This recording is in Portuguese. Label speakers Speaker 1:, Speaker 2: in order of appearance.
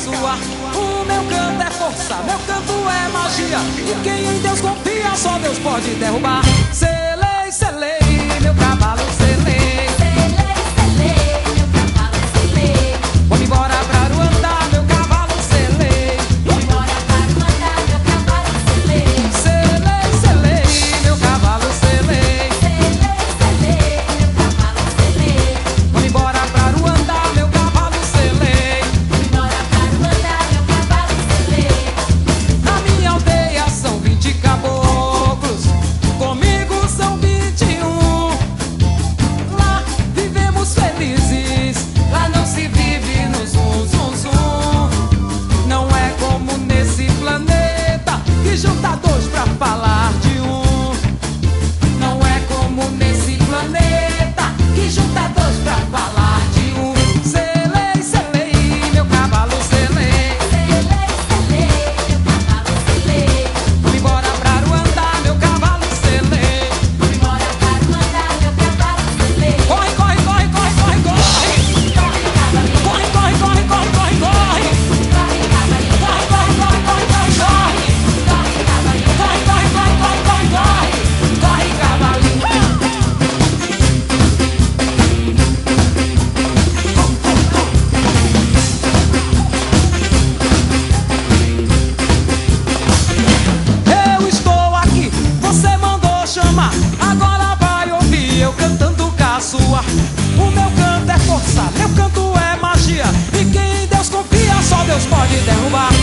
Speaker 1: caçoar. O meu canto é força, meu canto é magia, e quem em Deus confia, só Deus pode derrubar. Selei, selei, meu cavalo selei.
Speaker 2: Selei, selei, meu cavalo selei.
Speaker 1: Vou-me embora pra Aruanda, meu cavalo selei.
Speaker 2: Vou embora para Aruanda, meu cavalo selei.
Speaker 1: Selei, selei, meu cavalo selei.
Speaker 2: Selei, selei, meu cavalo selei.
Speaker 1: Vou-me embora pra Aruanda, meu cavalo selei.
Speaker 2: Vou embora para Aruanda, meu cavalo selei.
Speaker 1: Na minha aldeia são 20 caboclos, comigo são 21. Lá vivemos felizes, lá não se vive no zum, zum, zum. Não é como nesse planeta que junta dois pra falar de um. Não é como nesse planeta que junta dois pra falar de um. Selei, selei, meu cavalo selei.
Speaker 2: Selei, selei, meu cavalo selei.
Speaker 1: Vou embora pra Aruanda, meu cavalo selei.
Speaker 2: Vou embora para Aruanda, meu cavalo selei.
Speaker 1: Corre, corre, corre, corre, corre, corre.
Speaker 2: Corre, cavalinho,
Speaker 1: Corre, corre, corre, corre, corre, corre.
Speaker 2: corre, cavalinho,
Speaker 1: Corre, corre, corre, corre, corre, corre.
Speaker 2: corre, cavalinho.
Speaker 1: Corre, corre, corre, corre, corre, corre. Corre, cavalinho. Eu estou aqui, você mandou chamar. Agora vai ouvir eu cantando caçoar. O meu canto é força, meu canto é magia, e quem em Deus confia, só Deus pode derrubar.